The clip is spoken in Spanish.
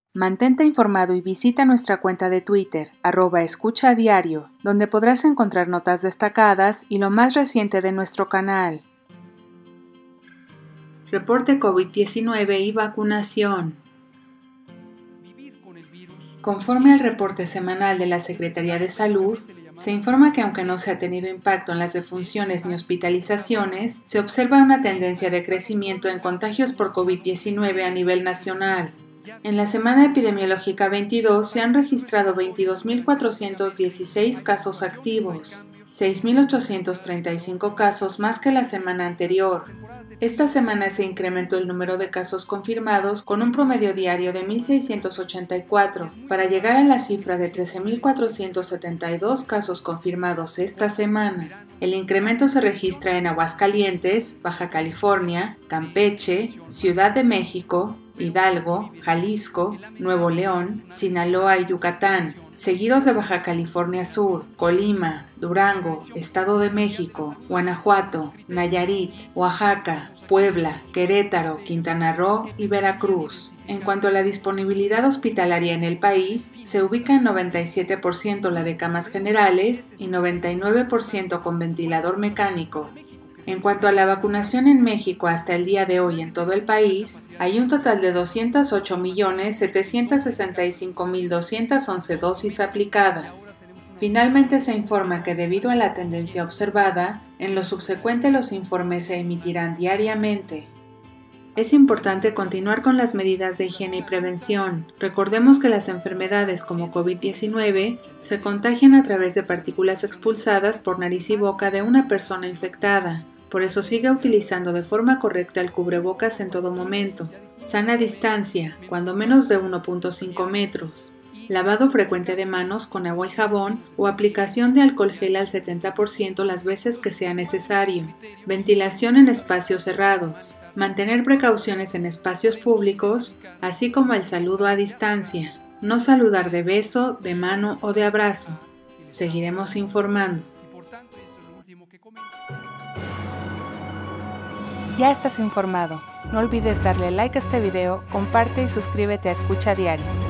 Mantente informado y visita nuestra cuenta de Twitter, @escuchadiario, donde podrás encontrar notas destacadas y lo más reciente de nuestro canal. Reporte COVID-19 y vacunación. Conforme al reporte semanal de la Secretaría de Salud, se informa que aunque no se ha tenido impacto en las defunciones ni hospitalizaciones, se observa una tendencia de crecimiento en contagios por COVID-19 a nivel nacional. En la semana epidemiológica 22 se han registrado 22.416 casos activos, 6.835 casos más que la semana anterior. Esta semana se incrementó el número de casos confirmados con un promedio diario de 1.684, para llegar a la cifra de 13.472 casos confirmados esta semana. El incremento se registra en Aguascalientes, Baja California, Campeche, Ciudad de México, Hidalgo, Jalisco, Nuevo León, Sinaloa y Yucatán, seguidos de Baja California Sur, Colima, Durango, Estado de México, Guanajuato, Nayarit, Oaxaca, Puebla, Querétaro, Quintana Roo y Veracruz. En cuanto a la disponibilidad hospitalaria en el país, se ubica en 97% la de camas generales y 99% con ventilador mecánico. En cuanto a la vacunación en México hasta el día de hoy en todo el país, hay un total de 208.765.211 dosis aplicadas. Finalmente se informa que debido a la tendencia observada, en lo subsecuente los informes se emitirán diariamente. Es importante continuar con las medidas de higiene y prevención. Recordemos que las enfermedades como COVID-19 se contagian a través de partículas expulsadas por nariz y boca de una persona infectada. Por eso siga utilizando de forma correcta el cubrebocas en todo momento. Sana distancia, cuando menos de 1.5 metros. Lavado frecuente de manos con agua y jabón o aplicación de alcohol gel al 70% las veces que sea necesario. Ventilación en espacios cerrados. Mantener precauciones en espacios públicos, así como el saludo a distancia. No saludar de beso, de mano o de abrazo. Seguiremos informando. Ya estás informado. No olvides darle like a este video, comparte y suscríbete a Escucha Diario.